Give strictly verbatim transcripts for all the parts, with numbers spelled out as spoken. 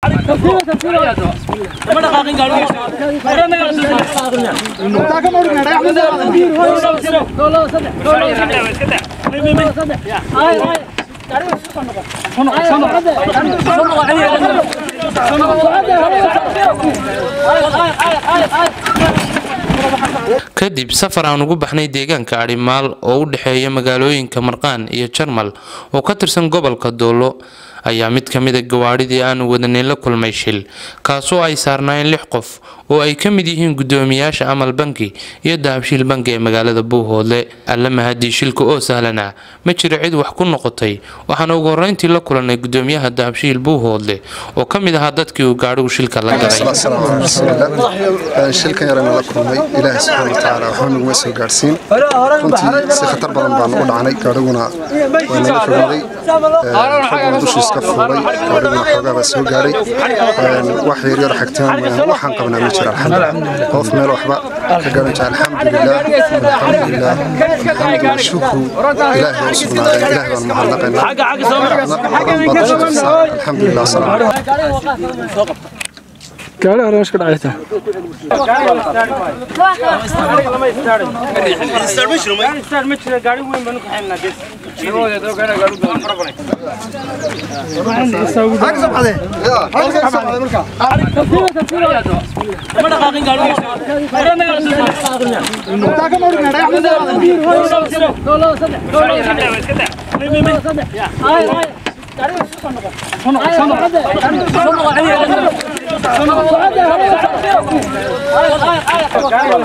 kadib safar aan ugu baxnay deegaanka Arimaal oo u dhaxeeya magaalooyinka Marqaan iyo Jarmal oo ka tirsan gobolka Doolo ayaa mid kamid ah gawaadhidii aan wadanay la kulmay shil kaasoo ay saarnaayeen lix qof oo ay kamid yihiin gudoomiyaasha Amal Banki iyo Dahabshiil Banki ee magaalada Buuhoodle alla mahadii shilka oo sahlana ma jiro cid wax ku noqotay waxaan ugu horeyntii la kulanay gudoomiyaha Dahabshiil Buuhoodle oo kamid ah dadkii uu gaadhigu shilka la galay shilkan yarana la kulmay Ilaahay subhanahu wa ta'ala wuxuu nagu soo gaarsiin runtii si khatar badan baan u dhacnay gaadhiguna waa naga fogaaday dushiiska fuulay gaadhiguna xogaa soo gaaray wax yar yar xigtaan waxaan qabnaa ma jiro alxamdulillah qof meel waxba ka garan jaa alxamdulillah alxamdulillah alxamdulillah shukru Ilaahay subhanahu wa ta'ala Ilaahay baan mahadnaqaynaa alxamdulillah salaam كله هذا مش كده عليته.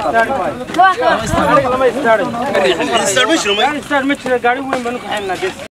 استار مشرو ما استار مشرو قاعد وين بنروح حنا